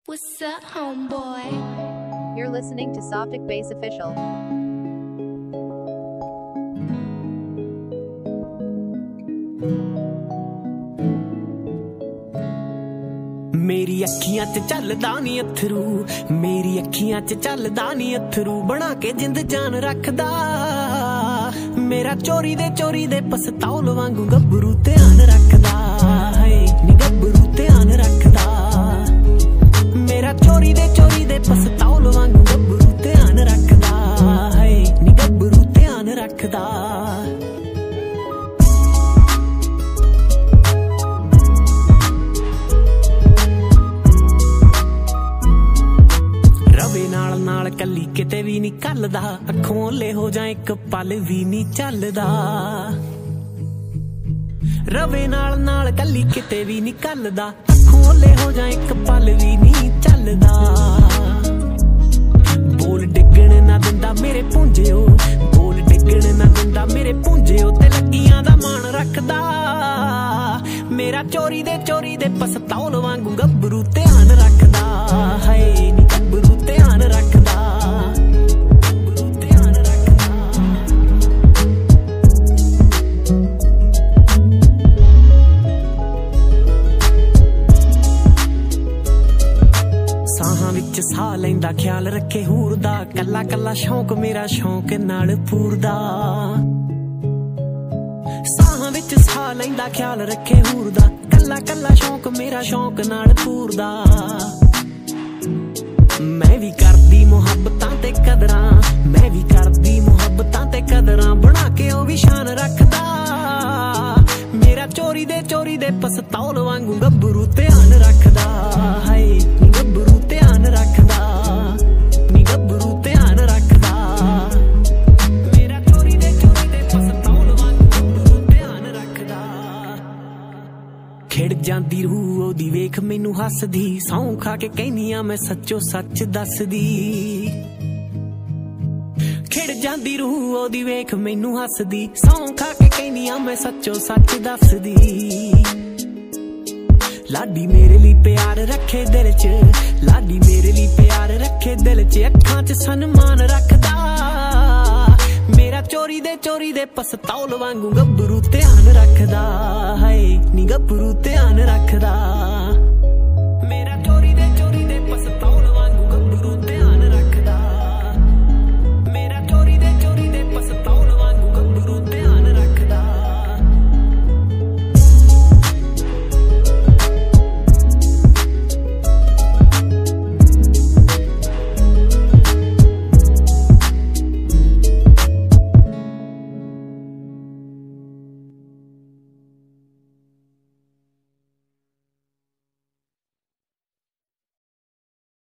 What's up, homeboy? You're listening to Softic Bass Official. मेरी अखियां च चलदा नी अथरू, मेरी अखियां च चलदा नी अथरू, बना के जिंद जान रखदा मेरा चोरी दे पसतौल वांगू गब्बरू ध्यान रखदा है नी गब्बरू ध्यान रखदा मेरा चोरी दे पसतौल वांगू गब्बरू ध्यान रखदा है नी गब्बरू ध्यान रखदा। कली किते भी नहीं कलदा, अखों ले हो जाए एक पल भी नहीं चलदा, रवे नाल कली किते भी नहीं कलदा, अखों ले हो जाए एक पल भी नहीं चलदा। बोल डिगण ना दिंदा मेरे पुंजिओ, बोल डिगण ना दिंदा मेरे पुंजिओ, ते लगियां दा मान रखदा मेरा चोरी दे पसतौल वांगू गब्बरू ध्यान रखदा है नी गब्बरू ध्यान रखदा। साह लैंदा ख्याल रखे हूर दा, कला कला शौक मेरा शौक नाल पूरदा, साह विच साह लैंदा ख्याल रखे हूर दा, कला कला शौक मेरा शौक नाल पूरदा। मैं भी करदी मुहब्बतां ते कदरां, मैं भी करदी मुहब्बतां ते कदरां, बना के ओ भी शान रखदा मेरा चोरी दे पसतौल वांगू गब्बरू ध्यान रखदा है गब्बरू ध्यान रखदा नी गब्बरू ध्यान रखदा मेरा चोरी दे पसतौल वांगू गब्बरू ध्यान रखदा। खिड़ जांदी रूह ओदी वेख मैनू हसदी, सौं खा के कहनिया मैं सच्चो सच दसदी, खिड़ जांदी रूह ओदी वेख मैनू हसदी, सौं खा के कहनिया मैं सच्चो सच दसदी। लाडी मेरे लिए प्यार रखे दिल च, लाडी मेरे लिए प्यार रखे दिल च, अखां च सन्मान रखदा मेरा चोरी दे पसतौल वांगू गब्बरू ध्यान रखदा है नी गब्बरू ध्यान रखदा।